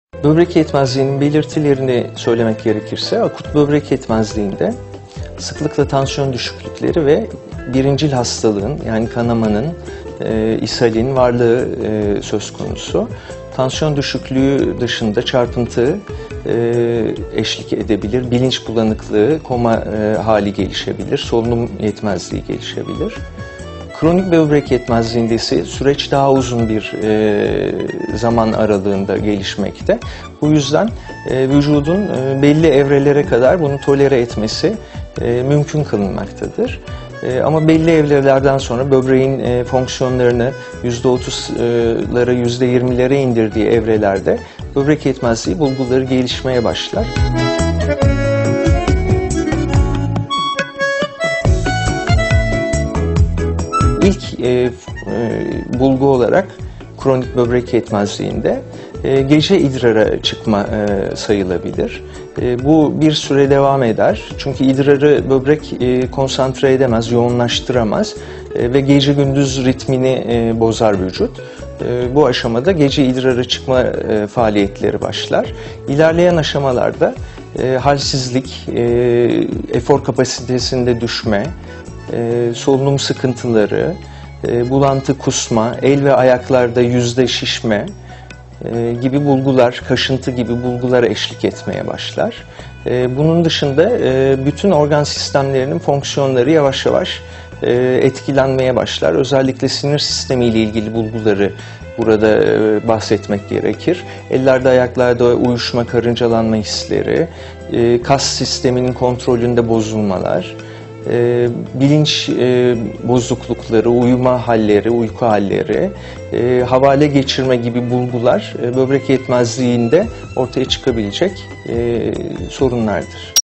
Böbrek yetmezliğinin belirtilerini söylemek gerekirse, akut böbrek yetmezliğinde sıklıkla tansiyon düşüklükleri ve birincil hastalığın, yani kanamanın, ishalin varlığı söz konusu. Tansiyon düşüklüğü dışında çarpıntı eşlik edebilir, bilinç bulanıklığı, koma hali gelişebilir, solunum yetmezliği gelişebilir. Kronik böbrek yetmezliğinde ise süreç daha uzun bir zaman aralığında gelişmekte. Bu yüzden vücudun belli evrelere kadar bunu tolere etmesi mümkün kılınmaktadır. Ama belli evrelerden sonra böbreğin fonksiyonlarını %30'lara, %20'lere indirdiği evrelerde böbrek yetmezliği bulguları gelişmeye başlar. İlk bulgu olarak kronik böbrek yetmezliğinde gece idrara çıkma sayılabilir. Bu bir süre devam eder. Çünkü idrarı böbrek konsantre edemez, yoğunlaştıramaz ve gece gündüz ritmini bozar vücut. Bu aşamada gece idrara çıkma faaliyetleri başlar. İlerleyen aşamalarda halsizlik, efor kapasitesinde düşme, solunum sıkıntıları, bulantı, kusma, el ve ayaklarda yüzde şişme gibi bulgular, kaşıntı gibi bulgulara eşlik etmeye başlar. Bunun dışında bütün organ sistemlerinin fonksiyonları yavaş yavaş etkilenmeye başlar. Özellikle sinir sistemi ile ilgili bulguları burada bahsetmek gerekir. Ellerde, ayaklarda uyuşma, karıncalanma hisleri, kas sisteminin kontrolünde bozulmalar, bilinç bozuklukları, uyuma halleri, uyku halleri, havale geçirme gibi bulgular böbrek yetmezliğinde ortaya çıkabilecek sorunlardır.